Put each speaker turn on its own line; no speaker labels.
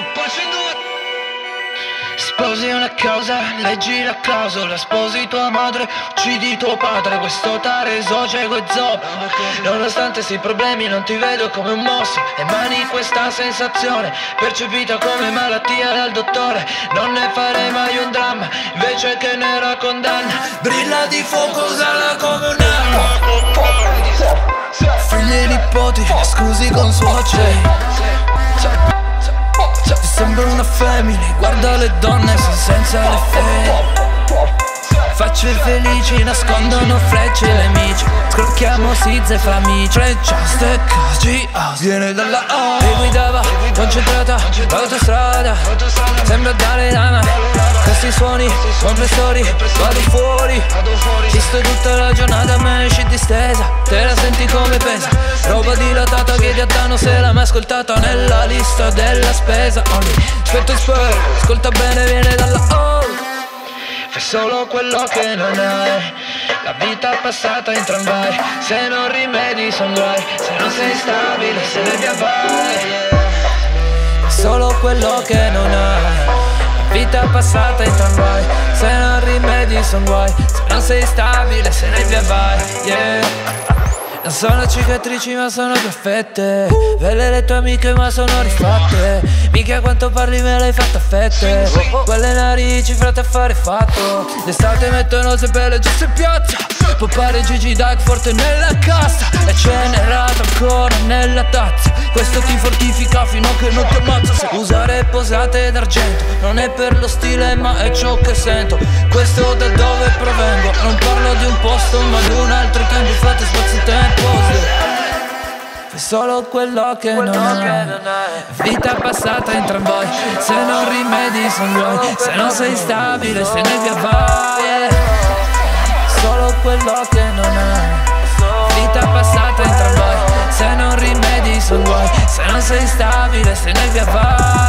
Sposi una causa, leggi la clausola. Sposi tua madre, uccidi tuo padre. Questo tareso cieco e zoppo. Nonostante sti problemi non ti vedo come un mostro. Emani questa sensazione percepita come malattia dal dottore. Non ne farei mai un dramma, invece che ne era condanna. Brilla di fuoco, usala come un'arma. Figli e nipoti, scusi con suoceri. Ti sembra una family, guarda le donne, sono senza le fede. Facce felici, nascondono frecce e nemici. Scrocchiamo sizze fra amici. Just e così, viene dalla O. E guidava, concentrata, autostrada. Sembra dare lama. Questi suoni, compressori, vado fuori. Ci sto tutta la giornata, me esci distesa. Te la senti come pesa. Roba dilatata che ti danno se l'hai mai ascoltata nella lista della spesa. Aspetta e spero, ascolta bene, viene dalla O. Fai solo quello che non hai. La vita passata in tramvai. Se non rimedi son guai. Se non sei stabile, se ne via vai. Fai solo quello che non hai. La vita passata in tramvai. Se non rimedi son guai. Se non sei stabile, se ne via vai. Non sono cicatrici ma sono perfette. Belle le tue amiche ma sono rifatte. Mica quanto parli me l'hai fatta a fette. Quelle narici frate a fare fatto. D'estate mettono se belle giusto in piazza. Poppare Gigi Dyke forte nella cassa. E Cenerata ancora nella tazza. Questo ti fortifica fino a che non ti ammazza. Se usare posate d'argento non è per lo stile ma è ciò che sento. Questo da dove provengo. Non parlo di un posto ma di un altro tempo. Fate spazio-tempo. Fai solo quello che non hai. Vita passata in tramvai. Se non rimedi son guai. Se non sei stabile se ne via vai. Solo quello che non hai. Vita passata in tramvai. Se non rimedi son guai. Se non sei stabile se ne via vai.